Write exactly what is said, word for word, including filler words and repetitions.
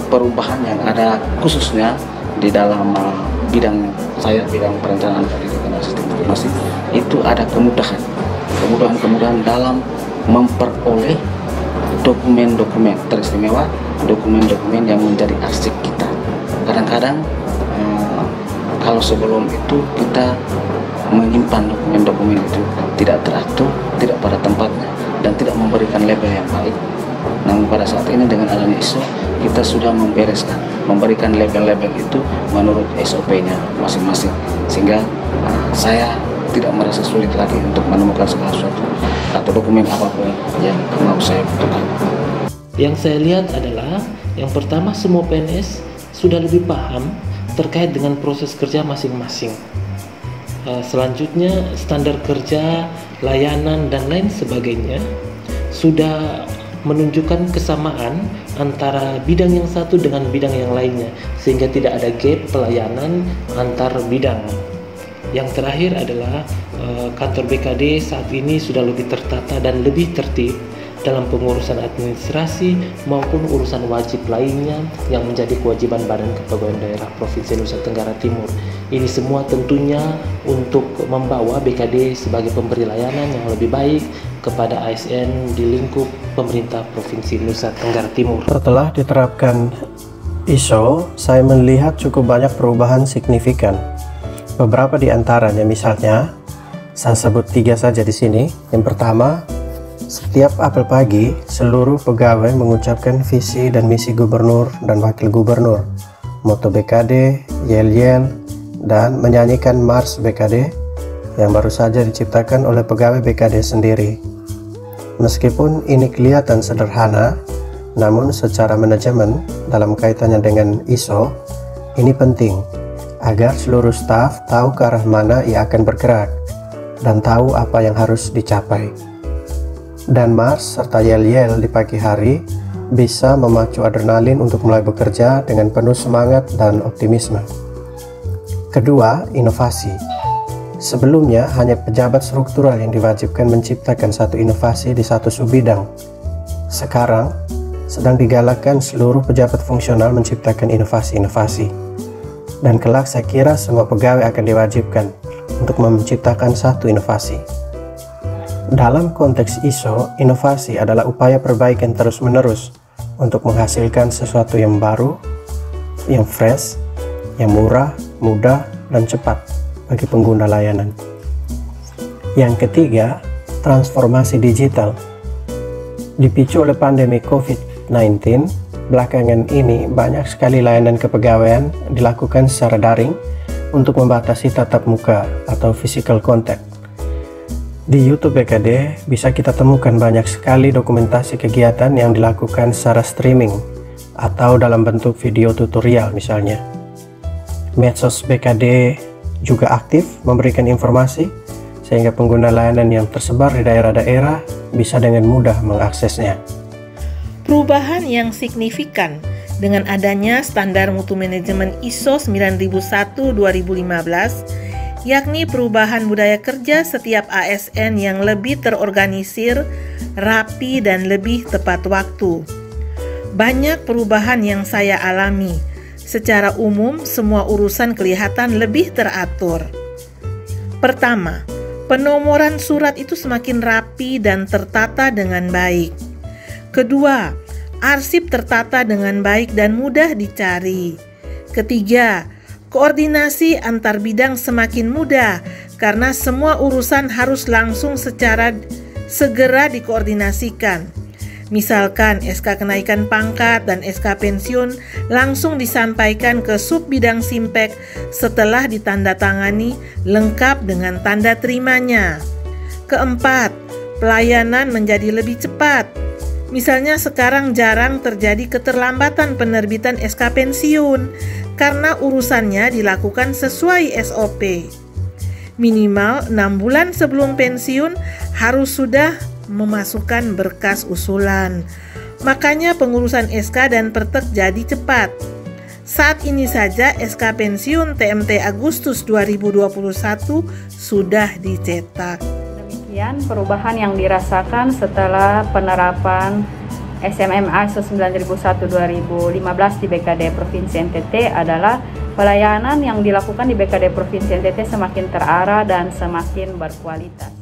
perubahan yang ada khususnya di dalam uh, bidang saya, bidang perencanaan pendidikan dan sistem informasi, itu ada kemudahan, kemudahan-kemudahan dalam memperoleh dokumen-dokumen teristimewa, dokumen-dokumen yang menjadi arsip kita. Kadang-kadang uh, kalau sebelum itu kita menyimpan dokumen-dokumen itu tidak teratur, tidak pada tempatnya, dan tidak memberikan label yang baik. Namun pada saat ini dengan adanya I S O, kita sudah membereskan, memberikan label-label itu menurut S O P-nya masing-masing, sehingga uh, saya tidak merasa sulit lagi untuk menemukan segala sesuatu atau dokumen apapun yang mau saya butuhkan. Yang saya lihat adalah yang pertama, semua P N S sudah lebih paham terkait dengan proses kerja masing-masing. Uh, selanjutnya standar kerja, layanan dan lain sebagainya sudah menunjukkan kesamaan antara bidang yang satu dengan bidang yang lainnya, sehingga tidak ada gap pelayanan antar bidang. Yang terakhir adalah uh, kantor B K D saat ini sudah lebih tertata dan lebih tertib dalam pengurusan administrasi maupun urusan wajib lainnya yang menjadi kewajiban Badan Kepegawaian Daerah Provinsi Nusa Tenggara Timur. Ini semua tentunya untuk membawa B K D sebagai pemberi layanan yang lebih baik kepada A S N di lingkup pemerintah Provinsi Nusa Tenggara Timur. Setelah diterapkan I S O, saya melihat cukup banyak perubahan signifikan. Beberapa di antaranya, misalnya, saya sebut tiga saja di sini. Yang pertama, setiap apel pagi, seluruh pegawai mengucapkan visi dan misi gubernur dan wakil gubernur, moto B K D, yel-yel, dan menyanyikan Mars B K D yang baru saja diciptakan oleh pegawai B K D sendiri. Meskipun ini kelihatan sederhana, namun secara manajemen dalam kaitannya dengan I S O, ini penting agar seluruh staf tahu ke arah mana ia akan bergerak dan tahu apa yang harus dicapai. Dan Mars serta yel-yel di pagi hari bisa memacu adrenalin untuk mulai bekerja dengan penuh semangat dan optimisme. Kedua, inovasi. Sebelumnya hanya pejabat struktural yang diwajibkan menciptakan satu inovasi di satu subbidang. Sekarang sedang digalakkan seluruh pejabat fungsional menciptakan inovasi-inovasi. Dan kelak saya kira semua pegawai akan diwajibkan untuk menciptakan satu inovasi. Dalam konteks I S O, inovasi adalah upaya perbaikan terus-menerus untuk menghasilkan sesuatu yang baru, yang fresh, yang murah, mudah, dan cepat bagi pengguna layanan. Yang ketiga, transformasi digital. Dipicu oleh pandemi COVID sembilan belas, belakangan ini banyak sekali layanan kepegawaian dilakukan secara daring untuk membatasi tatap muka atau physical contact. Di YouTube B K D bisa kita temukan banyak sekali dokumentasi kegiatan yang dilakukan secara streaming atau dalam bentuk video tutorial misalnya. Medsos B K D juga aktif memberikan informasi sehingga pengguna layanan yang tersebar di daerah-daerah bisa dengan mudah mengaksesnya. Perubahan yang signifikan dengan adanya standar mutu manajemen I S O sembilan ribu satu dua ribu lima belas, yakni perubahan budaya kerja setiap A S N yang lebih terorganisir, rapi, dan lebih tepat waktu. Banyak perubahan yang saya alami. Secara umum, semua urusan kelihatan lebih teratur. Pertama, penomoran surat itu semakin rapi dan tertata dengan baik. Kedua, arsip tertata dengan baik dan mudah dicari. Ketiga, koordinasi antar bidang semakin mudah karena semua urusan harus langsung secara segera dikoordinasikan. Misalkan S K kenaikan pangkat dan S K pensiun langsung disampaikan ke sub bidang Simpek setelah ditandatangani lengkap dengan tanda terimanya. Keempat, pelayanan menjadi lebih cepat. Misalnya sekarang jarang terjadi keterlambatan penerbitan S K pensiun karena urusannya dilakukan sesuai S O P. Minimal enam bulan sebelum pensiun harus sudah memasukkan berkas usulan. Makanya pengurusan S K dan Pertek jadi cepat. Saat ini saja S K pensiun T M T Agustus dua ribu dua puluh satu sudah dicetak. Demikian perubahan yang dirasakan setelah penerapan S M M A I S O sembilan ribu satu dua ribu lima belas di B K D Provinsi N T T adalah pelayanan yang dilakukan di B K D Provinsi N T T semakin terarah dan semakin berkualitas.